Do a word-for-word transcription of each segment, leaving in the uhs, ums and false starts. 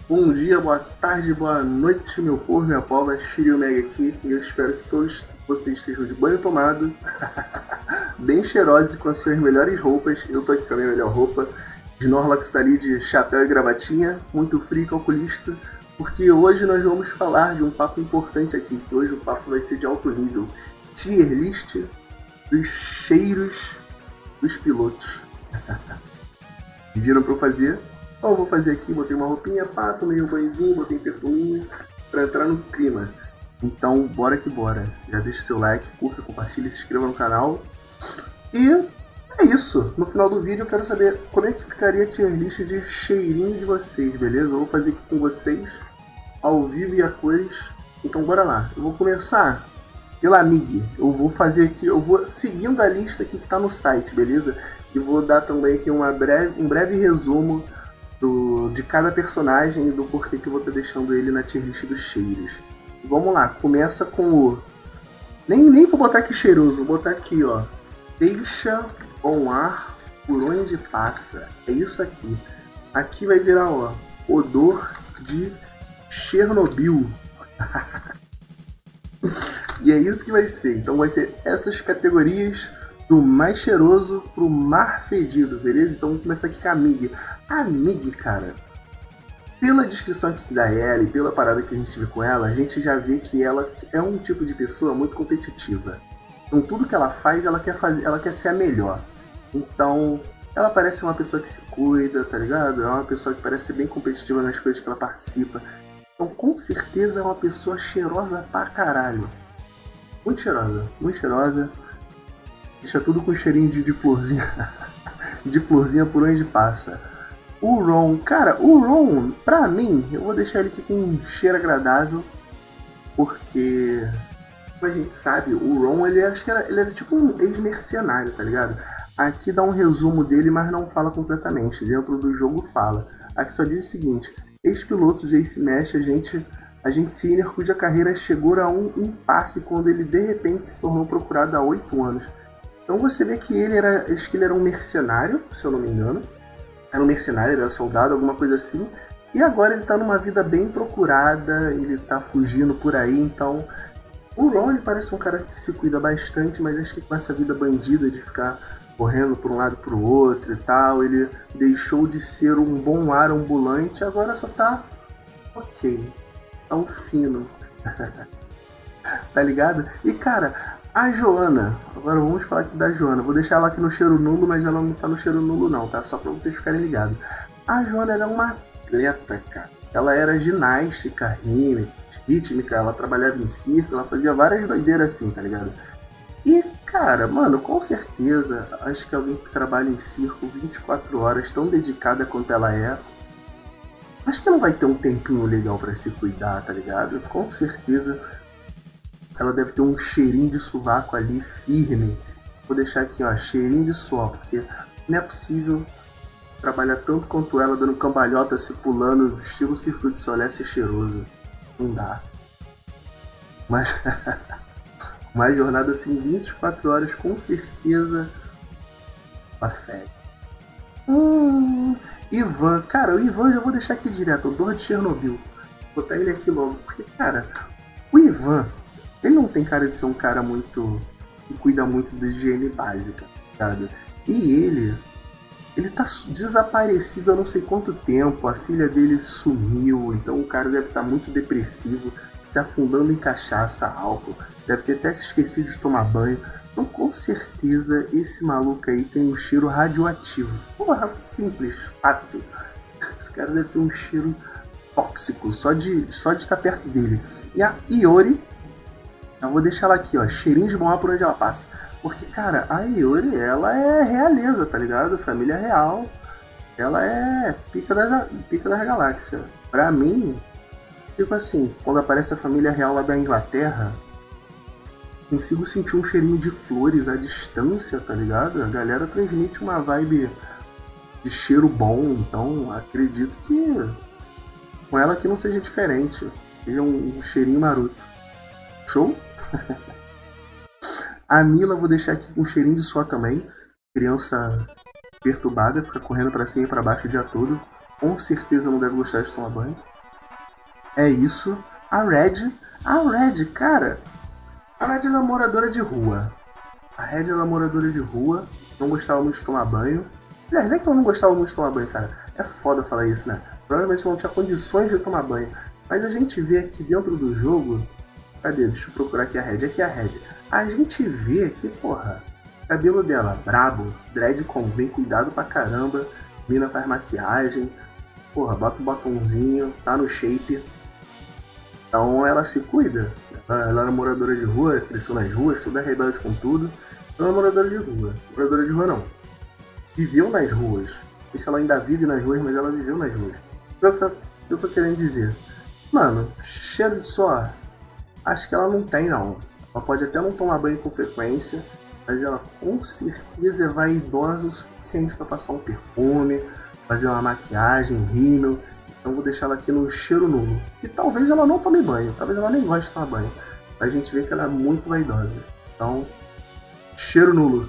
Bom dia, boa tarde, boa noite, meu povo, minha pova, Shiryu Mega aqui, e eu espero que todos vocês estejam de banho tomado, bem cheirosos e com as suas melhores roupas. Eu tô aqui com a minha melhor roupa, Snorlax tá ali de chapéu e gravatinha, muito frio e calculista, porque hoje nós vamos falar de um papo importante aqui, que hoje o papo vai ser de alto nível, tier list dos cheiros dos pilotos. Pediram pra eu fazer, então eu vou fazer aqui, botei uma roupinha, pá, tomei um banhozinho, botei perfuminho pra entrar no clima. Então bora que bora, já deixa seu like, curta, compartilha, se inscreva no canal. E é isso, no final do vídeo eu quero saber como é que ficaria a tier list de cheirinho de vocês, beleza? Eu vou fazer aqui com vocês, ao vivo e a cores. Então bora lá, eu vou começar pela Mig. Eu vou fazer aqui, eu vou seguindo a lista aqui que tá no site, beleza? E vou dar também aqui uma breve, um breve resumo do, de cada personagem e do porquê que eu vou estar deixando ele na tier list dos cheiros. Vamos lá, começa com o... Nem, nem vou botar aqui cheiroso, vou botar aqui, ó. Deixa bom ar por onde passa. É isso aqui. Aqui vai virar, ó, odor de Chernobyl. E é isso que vai ser. Então vai ser essas categorias do mais cheiroso pro mais fedido, beleza? Então vamos começar aqui com a Mig. A Mig, cara, pela descrição aqui da Ellie, pela parada que a gente vê com ela, a gente já vê que ela é um tipo de pessoa muito competitiva. Então tudo que ela faz, ela quer fazer, ela quer ser a melhor. Então ela parece uma pessoa que se cuida, tá ligado? É uma pessoa que parece ser bem competitiva nas coisas que ela participa. Então com certeza é uma pessoa cheirosa pra caralho. Muito cheirosa, muito cheirosa. Deixa tudo com cheirinho de, de florzinha. De florzinha por onde passa. O Ron, cara, o Ron, pra mim, eu vou deixar ele aqui com um cheiro agradável. Porque, como a gente sabe, o Ron, ele, acho que era, ele era tipo um ex-mercenário, tá ligado? Aqui dá um resumo dele, mas não fala completamente. Dentro do jogo fala. Aqui só diz o seguinte: ex-piloto de Ace Mesh, a gente... A gente senior cuja carreira chegou a um impasse quando ele de repente se tornou procurado há oito anos. Então você vê que ele era, acho que ele era um mercenário, se eu não me engano. Era um mercenário, era soldado, alguma coisa assim. E agora ele tá numa vida bem procurada, ele tá fugindo por aí, então... O Ron, ele parece um cara que se cuida bastante, mas acho que com essa vida bandida de ficar correndo por um lado pro outro e tal, ele deixou de ser um bom ar ambulante, agora só tá ok. Tão fino. Tá ligado? E cara, a Joana, agora vamos falar aqui da Joana. Vou deixar ela aqui no cheiro nulo, mas ela não tá no cheiro nulo não, tá? Só pra vocês ficarem ligados. A Joana, ela é uma atleta, cara. Ela era ginástica, rítmica, ela trabalhava em circo, ela fazia várias doideiras assim, tá ligado? E cara, mano, com certeza, acho que alguém que trabalha em circo vinte e quatro horas, tão dedicada quanto ela é, acho que ela vai ter um tempinho legal pra se cuidar, tá ligado? Com certeza ela deve ter um cheirinho de sovaco ali firme. Vou deixar aqui, ó, cheirinho de suor, porque não é possível trabalhar tanto quanto ela, dando cambalhota, se pulando, estilo Circo de Solé, ser cheiroso. Não dá. Mas uma jornada assim, vinte e quatro horas, com certeza a fé. Hum, Ivan, cara, o Ivan já vou deixar aqui direto, odor de Chernobyl. Vou botar ele aqui logo, porque, cara, o Ivan, ele não tem cara de ser um cara muito... que cuida muito da higiene básica, sabe? E ele, ele tá desaparecido há não sei quanto tempo, a filha dele sumiu, então o cara deve estar muito depressivo, se afundando em cachaça, álcool, deve ter até se esquecido de tomar banho. Então, com certeza, esse maluco aí tem um cheiro radioativo. Porra, simples, fato. Esse cara deve ter um cheiro tóxico, só de, só de estar perto dele. E a Iori, eu vou deixar ela aqui, ó, cheirinho de bom ar por onde ela passa. Porque, cara, a Iori, ela é realeza, tá ligado? Família real. Ela é pica das, pica das galáxias. Pra mim, tipo assim, quando aparece a família real lá da Inglaterra, consigo sentir um cheirinho de flores à distância, tá ligado? A galera transmite uma vibe de cheiro bom, então acredito que com ela aqui não seja diferente. Seja um, um cheirinho maroto. Show? A Mila vou deixar aqui com um cheirinho de suor também. Criança perturbada, fica correndo pra cima e pra baixo o dia todo. Com certeza não deve gostar de tomar banho. É isso. A Red. A Red, cara. A Red é moradora de rua. A Red era moradora de rua. Não gostava muito de tomar banho. Aliás, não é que ela não gostava muito de tomar banho, cara. É foda falar isso, né? Provavelmente ela não tinha condições de tomar banho. Mas a gente vê aqui dentro do jogo. Cadê? Deixa eu procurar aqui a Red. Aqui é a Red. A gente vê aqui, porra. Cabelo dela, brabo. Dread com bem cuidado pra caramba. Mina faz maquiagem. Porra, bota um batonzinho. Tá no shape. Então ela se cuida. Ela, ela era moradora de rua, cresceu nas ruas, toda rebelde com tudo. Ela é moradora de rua. Moradora de rua não. Viveu nas ruas. Não sei se ela ainda vive nas ruas, mas ela viveu nas ruas. Eu tô, eu tô querendo dizer. Mano, cheiro de suor. Acho que ela não tem, não. Ela pode até não tomar banho com frequência, mas ela com certeza é vaidosa o suficiente para passar um perfume, fazer uma maquiagem, um rímel. Então vou deixar ela aqui no cheiro nulo. Que talvez ela não tome banho, talvez ela nem goste de tomar banho. Mas a gente vê que ela é muito vaidosa. Então, cheiro nulo.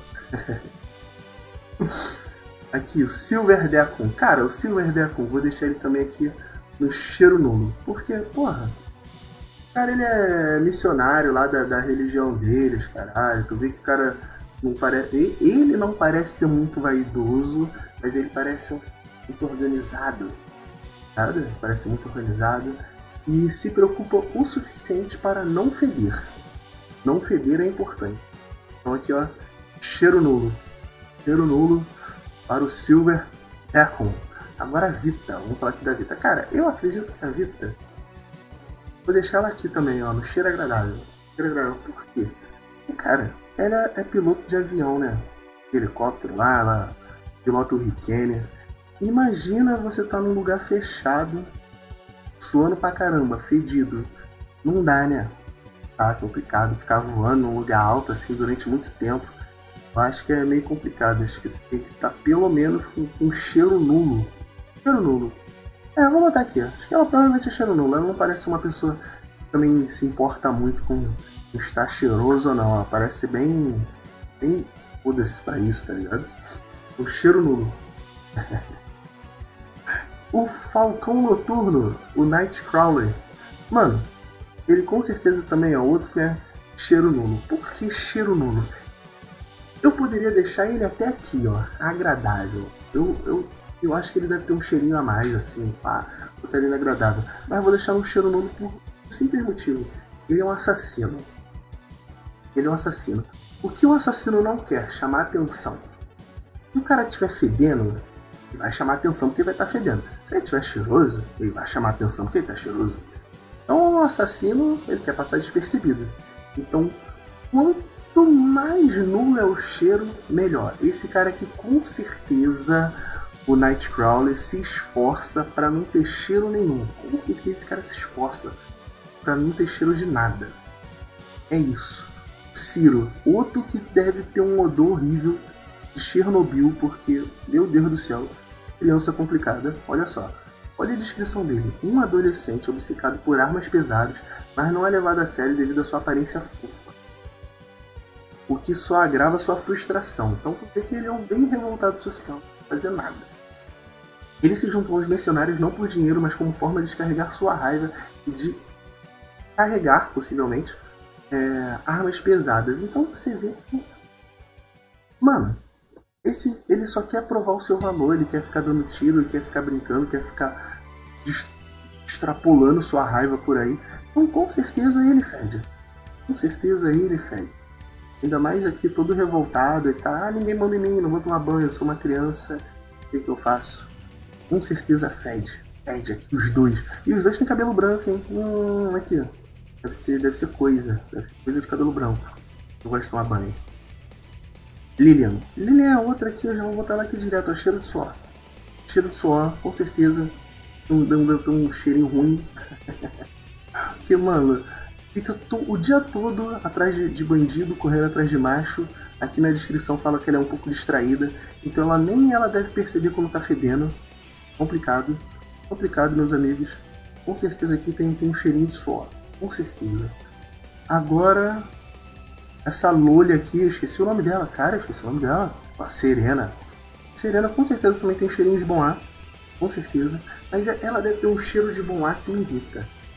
Aqui, o Silver Deacon. Cara, o Silver Deacon, vou deixar ele também aqui no cheiro nulo. Porque, porra, o cara ele é missionário lá da, da religião deles, caralho. Tu vê que o cara não parece. Ele não parece ser muito vaidoso, mas ele parece muito organizado. Sabe? Parece muito organizado. E se preocupa o suficiente para não feder. Não feder é importante. Então aqui, ó, cheiro nulo. Cheiro nulo para o Silver Deacon. Agora a Vita, vamos falar aqui da Vita. Cara, eu acredito que a Vita, vou deixar ela aqui também, ó, no cheiro agradável. Cheiro agradável, por quê? Porque, cara, ela é piloto de avião, né? Helicóptero lá, ela pilota o Hurricane. Imagina você tá num lugar fechado, suando pra caramba, fedido. Não dá, né? Tá complicado ficar voando num lugar alto assim durante muito tempo. Eu acho que é meio complicado. Acho que você tem que estar pelo menos com um cheiro nulo. Cheiro nulo. É, vou botar aqui. Acho que ela provavelmente é cheiro nulo. Ela não parece uma pessoa que também se importa muito com estar cheiroso ou não. Ela parece bem. bem foda-se pra isso, tá ligado? O cheiro nulo. O Falcão Noturno, o Nightcrawler. Mano, ele com certeza também é outro que é cheiro nulo. Por que cheiro nulo? Eu poderia deixar ele até aqui, ó, agradável. Eu, eu, eu acho que ele deve ter um cheirinho a mais, assim, pá, botar ele agradável. Mas eu vou deixar um cheiro nulo por um simples motivo. Ele é um assassino. Ele é um assassino. O que um assassino não quer? Chamar atenção. Se o cara estiver fedendo, ele vai chamar atenção porque ele vai estar fedendo. Se ele estiver cheiroso, ele vai chamar atenção porque ele está cheiroso. Então o assassino, ele quer passar despercebido. Então, quanto mais nulo é o cheiro, melhor. Esse cara aqui, com certeza, o Nightcrawler se esforça para não ter cheiro nenhum. Com certeza esse cara se esforça para não ter cheiro de nada. É isso. Ciro, outro que deve ter um odor horrível de Chernobyl, porque, meu Deus do céu, criança complicada. Olha só. Olha a descrição dele. Um adolescente obcecado por armas pesadas, mas não é levado a sério devido à sua aparência fofa. O que só agrava sua frustração. Então tu vê que ele é um bem revoltado social, não fazer nada. Ele se juntou aos mercenários não por dinheiro, mas como forma de descarregar sua raiva e de carregar, possivelmente, é, armas pesadas. Então você vê que... Mano, esse, ele só quer provar o seu valor, ele quer ficar dando tiro, ele quer ficar brincando, quer ficar extrapolando sua raiva por aí. Então com certeza ele fede. Com certeza ele fede. Ainda mais aqui todo revoltado, ele tá, ah, ninguém manda em mim, não vou tomar banho, eu sou uma criança, o que, que eu faço? Com certeza fede. Fede aqui, os dois. E os dois têm cabelo branco, hein? Hum, aqui, ó. Deve ser, deve ser coisa. Deve ser coisa de cabelo branco. Eu gosto de tomar banho. Lilian. Lilian é outra aqui, eu já vou botar ela aqui direto. Ó, cheiro de suor. Cheiro de suor, com certeza. Dando um, um cheirinho ruim. Porque, mano, fica to, o dia todo atrás de, de bandido, correndo atrás de macho. Aqui na descrição fala que ela é um pouco distraída. Então ela nem ela deve perceber quando tá fedendo. Complicado. Complicado, meus amigos. Com certeza aqui tem, tem um cheirinho de suor. Com certeza. Agora... essa Lolha aqui, eu esqueci o nome dela, cara, eu esqueci o nome dela. A Serena. Serena com certeza também tem um cheirinho de bom ar. Com certeza. Mas ela deve ter um cheiro de bom ar que me irrita.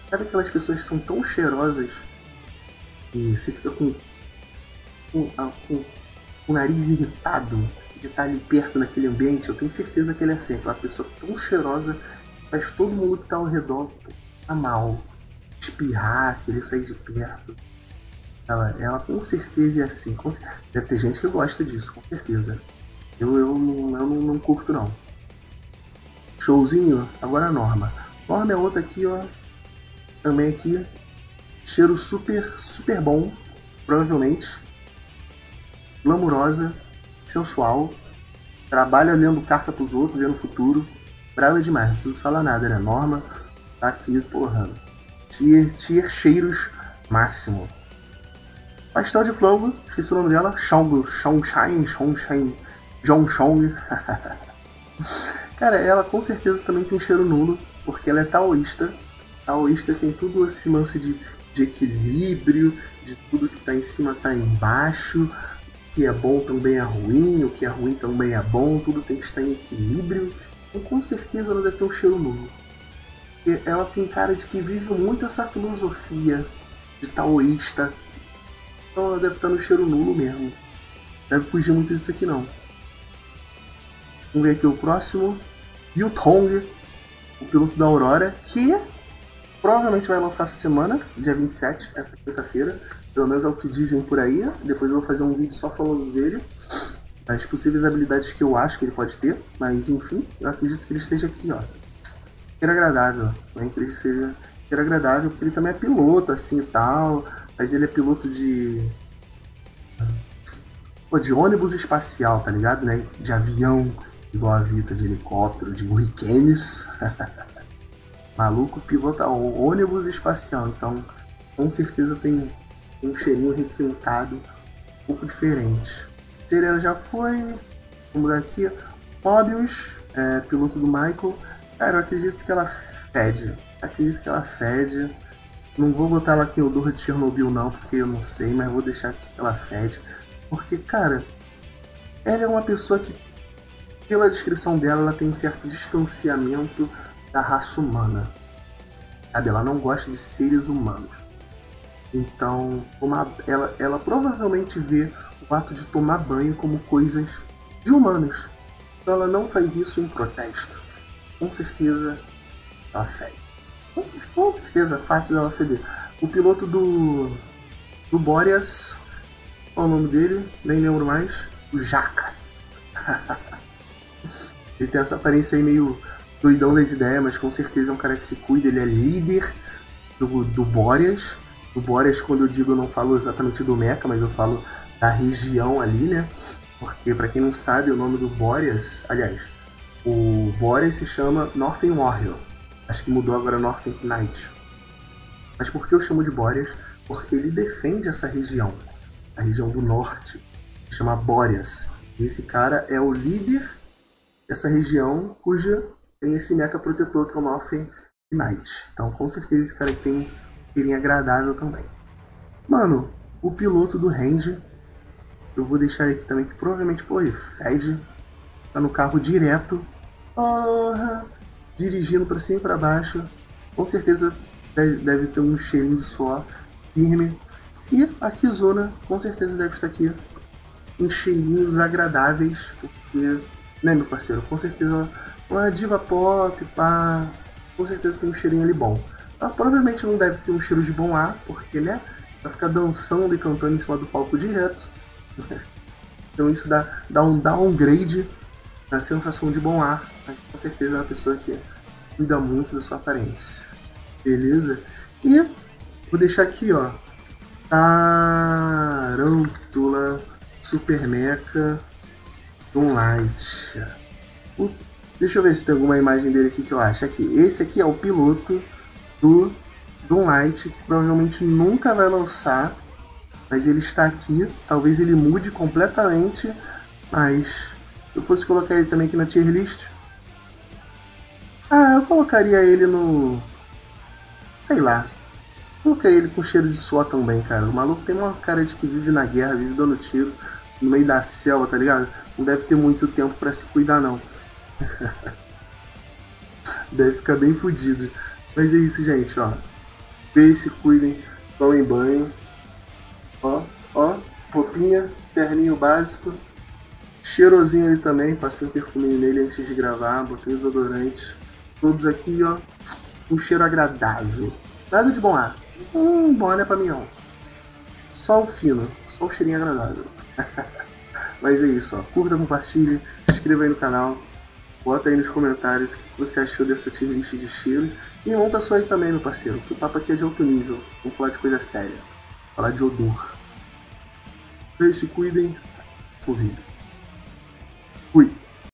Sabe aquelas pessoas que são tão cheirosas e você fica com, com, ah, com o nariz irritado de estar ali perto naquele ambiente? Eu tenho certeza que ele é assim, aquela pessoa tão cheirosa que faz todo mundo que tá ao redor ficar mal, espirrar, querer sair de perto. Ela, ela com certeza é assim. Com, deve ter gente que gosta disso, com certeza. Eu, eu, não, eu não, não curto não. Showzinho, agora a Norma. Norma é outra aqui, ó. Também aqui. Cheiro super, super bom. Provavelmente. Glamurosa. Sensual. Trabalha lendo carta pros outros, vendo o futuro. Brava demais, não preciso falar nada, né? Norma tá aqui, porra. Tier, tier cheiros máximo. Pastel de frango, esqueci o nome dela. Chong, Chongshine, Chongshine, Jongchong. Cara, ela com certeza também tem cheiro nulo, porque ela é taoísta. Taoísta tem tudo esse lance de, de equilíbrio, de tudo que tá em cima tá embaixo, o que é bom também é ruim, o que é ruim também é bom, tudo tem que estar em equilíbrio. Então com certeza ela deve ter um cheiro nulo. Porque ela tem cara de que vive muito essa filosofia de taoísta. Então ela deve estar no cheiro nulo mesmo. Deve fugir muito disso aqui não. Vamos ver aqui o próximo. Yutong, o piloto da Aurora, que provavelmente vai lançar essa semana, dia vinte e sete, essa quinta-feira. Pelo menos é o que dizem por aí. Depois eu vou fazer um vídeo só falando dele, das possíveis habilidades que eu acho que ele pode ter. Mas enfim, eu acredito que ele esteja aqui, ó. Ser agradável. Eu acredito que ele seja ser agradável, porque ele também é piloto, assim e tal. Mas ele é piloto de... Pô, de ônibus espacial, tá ligado, né? De avião, igual a Vita, de helicóptero, de hurricanes. Maluco pilota ônibus espacial, então com certeza tem um cheirinho requintado, um pouco diferente. Serena já foi, vamos dar aqui. Mobius, é, piloto do Michael. Cara, eu acredito que ela fede, acredito que ela fede. Não vou botar ela aqui no Dor de Chernobyl não, porque eu não sei, mas vou deixar aqui que ela fede. Porque, cara, ela é uma pessoa que, pela descrição dela, ela tem um certo distanciamento da raça humana. Sabe, ela não gosta de seres humanos. Então, uma, ela, ela provavelmente vê o ato de tomar banho como coisas de humanos. Então ela não faz isso em protesto. Com certeza, ela fede. Com, com certeza, fácil dela feder. O piloto do, do Boreas, qual é o nome dele? Nem lembro mais. O Jaca. Ele tem essa aparência aí meio doidão das ideias, mas com certeza é um cara que se cuida. Ele é líder do, do Boreas. Do Boreas, quando eu digo, eu não falo exatamente do Mecha, mas eu falo da região ali, né? Porque, pra quem não sabe, o nome do Boreas... Aliás, o Boreas se chama Northern Warrior. Acho que mudou agora Northern Knight. Mas por que eu chamo de Boreas? Porque ele defende essa região. A região do norte. Se chama Boreas. E esse cara é o líder dessa região, cuja tem esse mecha protetor que é o Northern Knight. Então com certeza esse cara tem um cheirinho agradável também. Mano, o piloto do Range, eu vou deixar ele aqui também, que provavelmente, pô, ele fede. Tá no carro direto. Porra! Dirigindo pra cima e pra baixo. Com certeza deve, deve ter um cheirinho de suor firme. E a Kizuna com certeza deve estar aqui em cheirinhos agradáveis. Porque, né, meu parceiro? Com certeza uma diva pop, pá. Com certeza tem um cheirinho ali bom. Ela provavelmente não deve ter um cheiro de bom ar, porque, né? Vai ficar dançando e cantando em cima do palco direto. Então isso dá, dá um downgrade na sensação de bom ar. Mas com certeza é uma pessoa que cuida muito da sua aparência. Beleza? E vou deixar aqui, ó. Tarântula Super Mecha Doomlight. O, deixa eu ver se tem alguma imagem dele aqui que eu acho. Aqui, esse aqui é o piloto do Doomlight, que provavelmente nunca vai lançar, mas ele está aqui. Talvez ele mude completamente, mas se eu fosse colocar ele também aqui na tier list, ah, eu colocaria ele no... sei lá, colocaria ele com cheiro de suor também, cara. O maluco tem uma cara de que vive na guerra, vive dando tiro no meio da selva, tá ligado? Não deve ter muito tempo pra se cuidar, não. Deve ficar bem fodido. Mas é isso, gente, ó. Vê, se cuidem, tomem banho. Ó, ó, roupinha, terninho básico. Cheirosinho ali também, passei um perfuminho nele antes de gravar, botei os odorantes. Todos aqui, ó, um cheiro agradável. Nada de bom ar. Hum, bom ar não é pra mim não. Só o fino, só o cheirinho agradável. Mas é isso, ó. Curta, compartilhe, se inscreva aí no canal. Bota aí nos comentários o que você achou dessa tier list de cheiro. E monta a sua aí também, meu parceiro, que o papo aqui é de alto nível. Vamos falar de coisa séria. Falar de odor. Então, se cuidem. Sorriso. Fui.